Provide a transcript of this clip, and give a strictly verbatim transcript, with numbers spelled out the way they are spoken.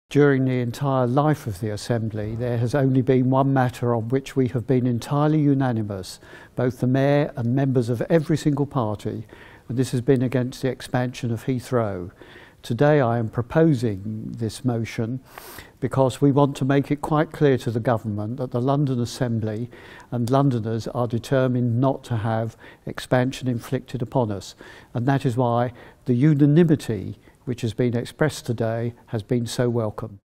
During the entire life of the Assembly, there has only been one matter on which we have been entirely unanimous, both the Mayor and members of every single party, and this has been against the expansion of Heathrow. Today I am proposing this motion because we want to make it quite clear to the government that the London Assembly and Londoners are determined not to have expansion inflicted upon us, and that is why the unanimity which has been expressed today has been so welcome.